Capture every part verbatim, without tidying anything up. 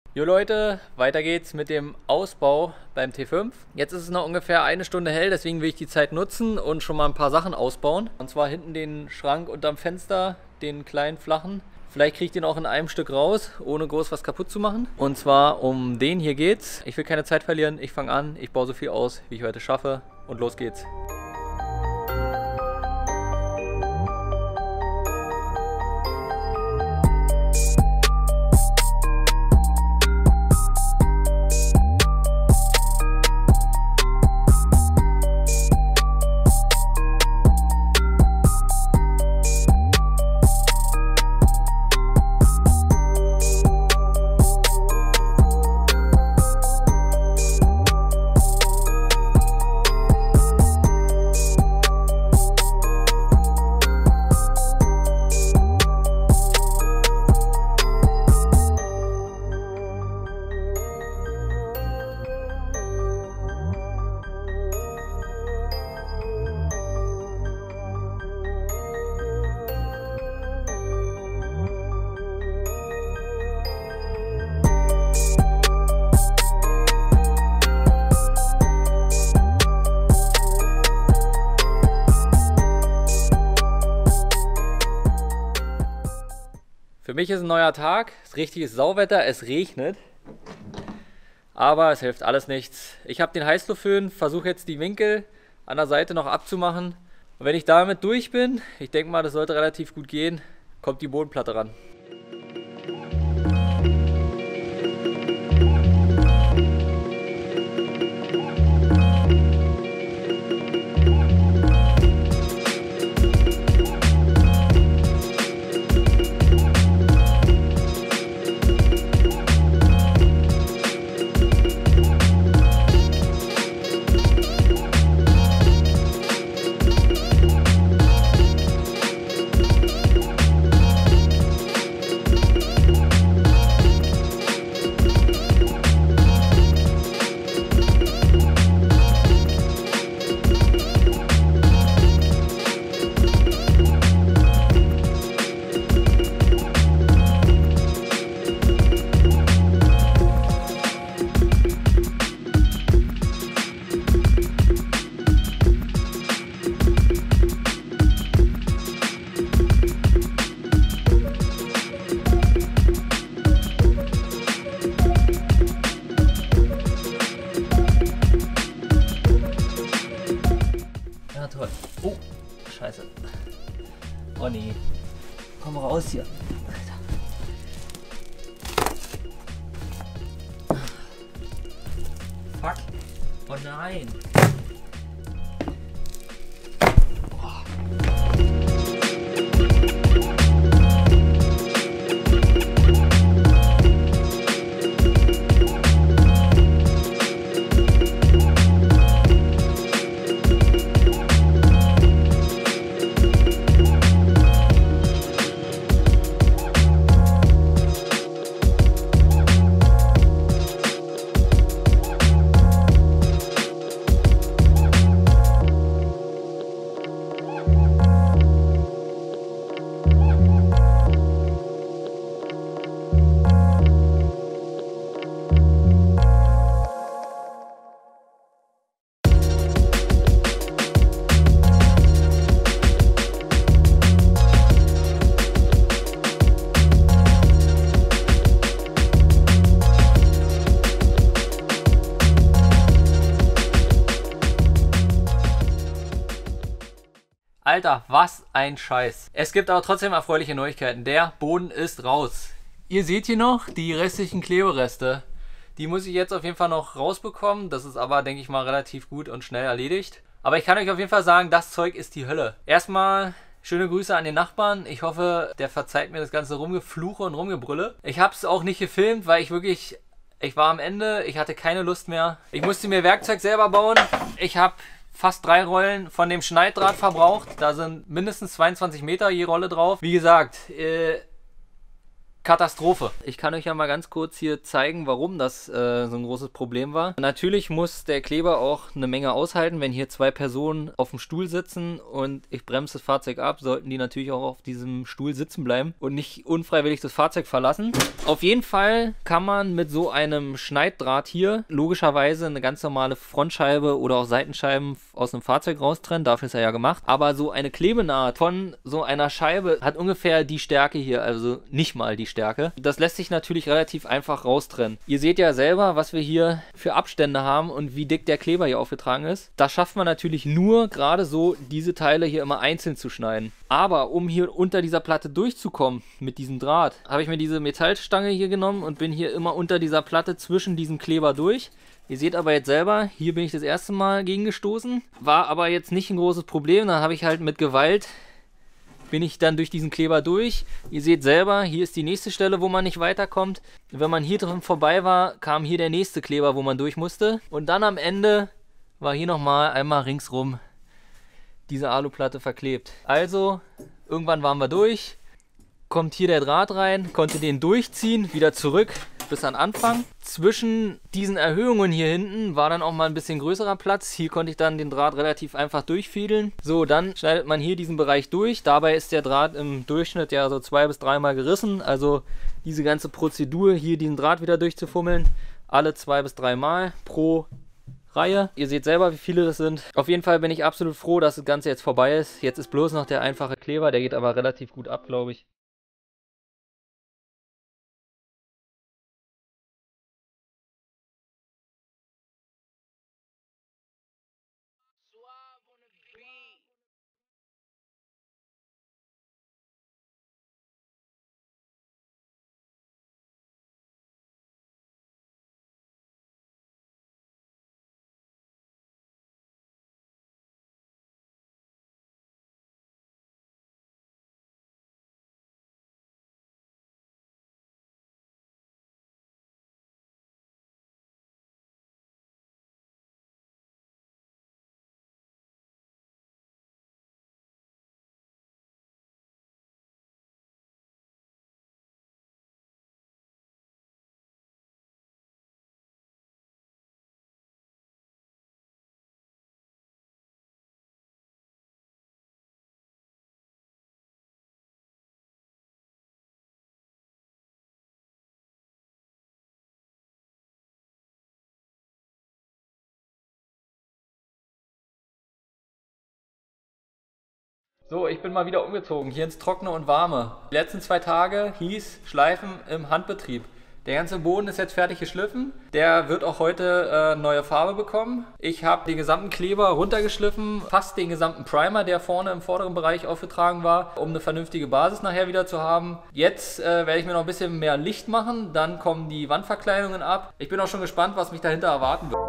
Jo Leute, weiter geht's mit dem Ausbau beim T fünf. Jetzt ist es noch ungefähr eine Stunde hell, deswegen will ich die Zeit nutzen und schon mal ein paar Sachen ausbauen. Und zwar hinten den Schrank unterm Fenster, den kleinen flachen. Vielleicht kriege ich den auch in einem Stück raus, ohne groß was kaputt zu machen. Und zwar um den hier geht's. Ich will keine Zeit verlieren, ich fange an, ich baue so viel aus, wie ich heute schaffe und los geht's. Für mich ist ein neuer Tag, es ist richtiges Sauwetter, es regnet, aber es hilft alles nichts. Ich habe den Heißluftföhn, versuche jetzt die Winkel an der Seite noch abzumachen. Und wenn ich damit durch bin, ich denke mal, das sollte relativ gut gehen, kommt die Bodenplatte ran. Toll. Oh, scheiße. Oh nee. Komm raus hier. Fuck. Oh nein. Alter, was ein Scheiß. Es gibt aber trotzdem erfreuliche Neuigkeiten. Der Boden ist raus. Ihr seht hier noch die restlichen Klebereste. Die muss ich jetzt auf jeden Fall noch rausbekommen. Das ist aber, denke ich mal, relativ gut und schnell erledigt. Aber ich kann euch auf jeden Fall sagen, das Zeug ist die Hölle. Erstmal schöne Grüße an den Nachbarn. Ich hoffe, der verzeiht mir das ganze Rumgefluche und Rumgebrülle. Ich habe es auch nicht gefilmt, weil ich wirklich... Ich war am Ende, ich hatte keine Lust mehr. Ich musste mir Werkzeug selber bauen. Ich habe fast drei Rollen von dem Schneiddraht verbraucht. Da sind mindestens zweiundzwanzig Meter je Rolle drauf. Wie gesagt, äh, Katastrophe. Ich kann euch ja mal ganz kurz hier zeigen, warum das äh, so ein großes Problem war. Natürlich muss der Kleber auch eine Menge aushalten. Wenn hier zwei Personen auf dem Stuhl sitzen und ich bremse das Fahrzeug ab, sollten die natürlich auch auf diesem Stuhl sitzen bleiben und nicht unfreiwillig das Fahrzeug verlassen. Auf jeden Fall kann man mit so einem Schneiddraht hier logischerweise eine ganz normale Frontscheibe oder auch Seitenscheiben aus einem Fahrzeug raustrennen. Dafür ist er ja gemacht. Aber so eine Klebenaht von so einer Scheibe hat ungefähr die Stärke hier, also nicht mal die Stärke. Das lässt sich natürlich relativ einfach raustrennen. Ihr seht ja selber, was wir hier für Abstände haben und wie dick der Kleber hier aufgetragen ist. Das schafft man natürlich nur gerade so, diese Teile hier immer einzeln zu schneiden. Aber um hier unter dieser Platte durchzukommen mit diesem Draht, habe ich mir diese Metallstange hier genommen und bin hier immer unter dieser Platte zwischen diesem Kleber durch. Ihr seht aber jetzt selber, hier bin ich das erste Mal gegen gestoßen. War aber jetzt nicht ein großes Problem. Dann habe ich halt mit Gewalt bin ich dann durch diesen Kleber durch. Ihr seht selber, hier ist die nächste Stelle, wo man nicht weiterkommt. Wenn man hier drin vorbei war, kam hier der nächste Kleber, wo man durch musste. Und dann am Ende war hier nochmal einmal ringsrum diese Aluplatte verklebt. Also, irgendwann waren wir durch. Kommt hier der Draht rein, konnte den durchziehen, wieder zurück bis an Anfang. Zwischen diesen Erhöhungen hier hinten war dann auch mal ein bisschen größerer Platz. Hier konnte ich dann den Draht relativ einfach durchfiedeln. So, dann schneidet man hier diesen Bereich durch. Dabei ist der Draht im Durchschnitt ja so zwei bis dreimal gerissen. Also diese ganze Prozedur, hier diesen Draht wieder durchzufummeln, alle zwei bis dreimal pro Reihe. Ihr seht selber, wie viele das sind. Auf jeden Fall bin ich absolut froh, dass das Ganze jetzt vorbei ist. Jetzt ist bloß noch der einfache Kleber, der geht aber relativ gut ab, glaube ich. So, ich bin mal wieder umgezogen, hier ins Trockene und Warme. Die letzten zwei Tage hieß Schleifen im Handbetrieb. Der ganze Boden ist jetzt fertig geschliffen. Der wird auch heute äh, neue Farbe bekommen. Ich habe den gesamten Kleber runtergeschliffen, fast den gesamten Primer, der vorne im vorderen Bereich aufgetragen war, um eine vernünftige Basis nachher wieder zu haben. Jetzt äh, werde ich mir noch ein bisschen mehr Licht machen, dann kommen die Wandverkleidungen ab. Ich bin auch schon gespannt, was mich dahinter erwarten wird.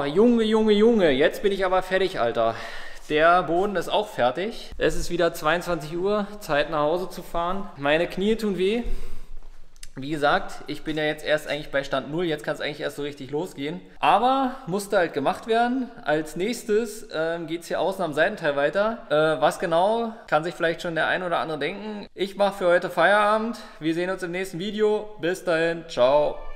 Junge, Junge, Junge, jetzt bin ich aber fertig, Alter. Der Boden ist auch fertig. Es ist wieder zweiundzwanzig Uhr, Zeit nach Hause zu fahren. Meine Knie tun weh. Wie gesagt, ich bin ja jetzt erst eigentlich bei Stand null, jetzt kann es eigentlich erst so richtig losgehen. Aber musste halt gemacht werden. Als nächstes ähm, geht es hier außen am Seitenteil weiter. Äh, was genau, kann sich vielleicht schon der ein oder andere denken. Ich mache für heute Feierabend. Wir sehen uns im nächsten Video. Bis dahin, ciao.